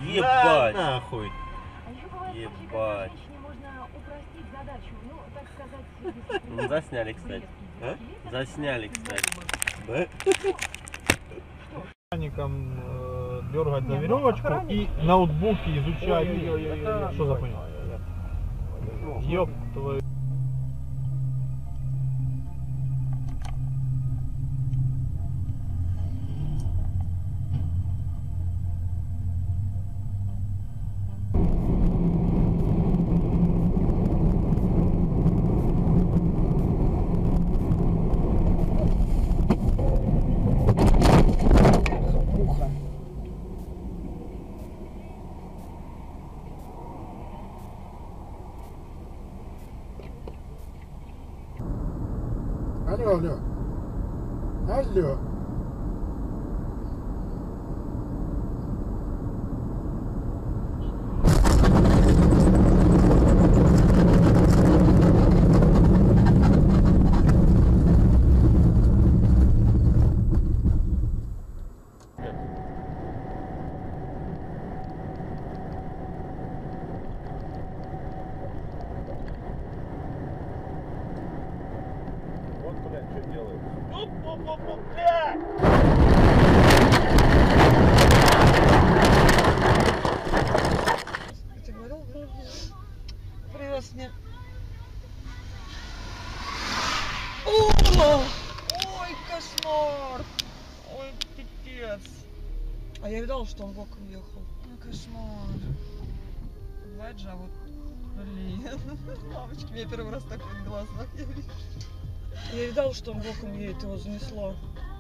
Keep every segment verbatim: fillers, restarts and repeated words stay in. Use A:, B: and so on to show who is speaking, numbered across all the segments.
A: Ебать!
B: Да, нахуй!
A: Ебать! Ну, засняли, кстати.
B: А?
A: Засняли, кстати.
B: Да?
C: Механикам э, дергать за веревочку и ноутбуки изучать. Что за хуйня? Ёб твою.
D: Алло, алло. Алло.
B: Вот, блядь, что делает?
E: Ты говорил? Привез мне. О! Ой, кошмар! Ой, пипец! А я видала, что он боком ехал. Ой, кошмар. Бывает же, а вот... Блин. Мамочки, меня первый раз так в глазах я вижу. Я видала, что он боком едет, его занесло.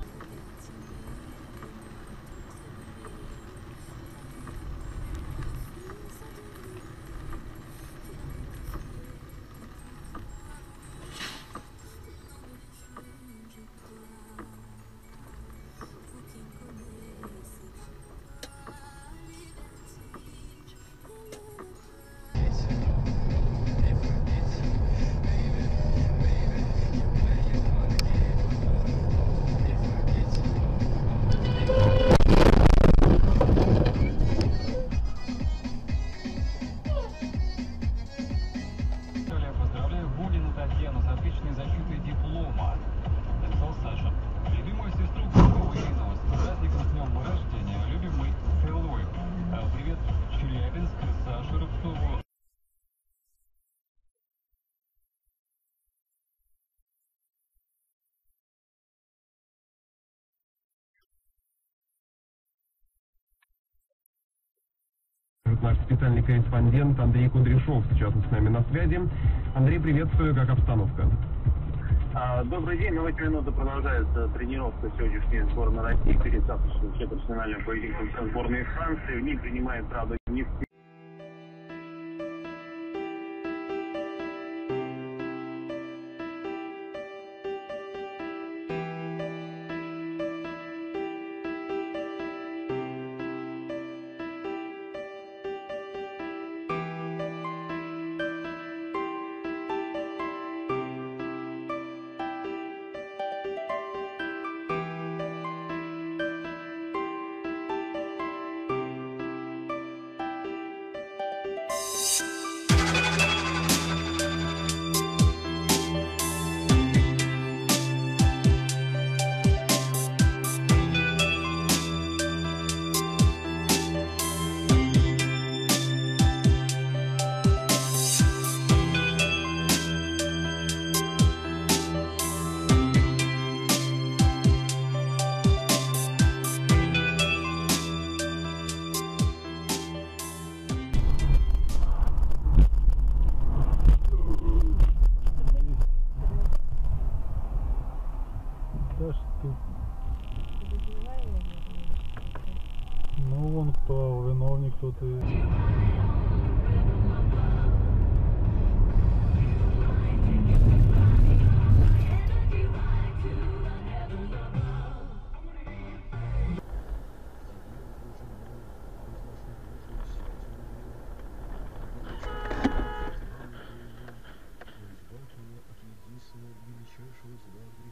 F: Наш специальный корреспондент Андрей Кудряшов сейчас с нами на связи. Андрей, приветствую, как обстановка?
G: Добрый день, на эти минуты продолжается тренировка сегодняшней сборной России перед завтрашним четвертьфинальным поединком со сборной Франции. В ней принимает, правда, не все.
C: Ну вон кто, виновник тут и...
H: величайшего зла.